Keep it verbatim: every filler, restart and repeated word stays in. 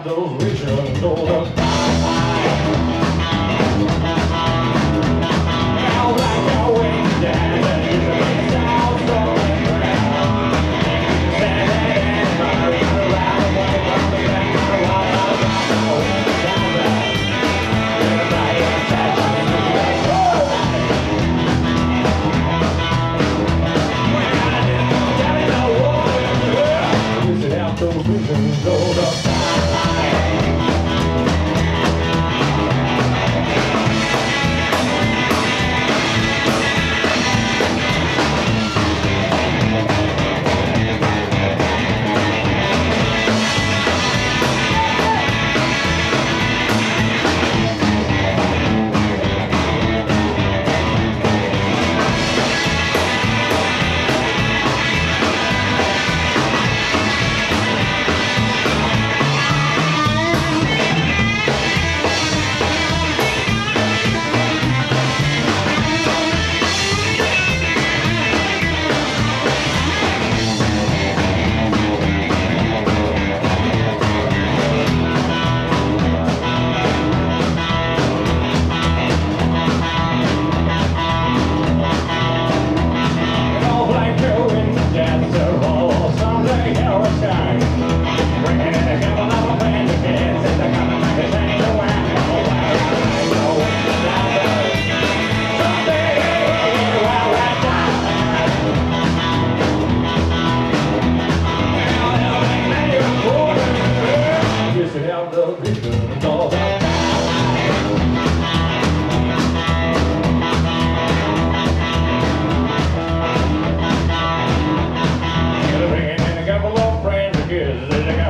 out those visions on the now like a wind down and it's a bit south from the ground. Stand and run around away from the back of the wild out the wind down there. Everybody attached to the soul. When I didn't know that in the water, use it out those visions on the There's a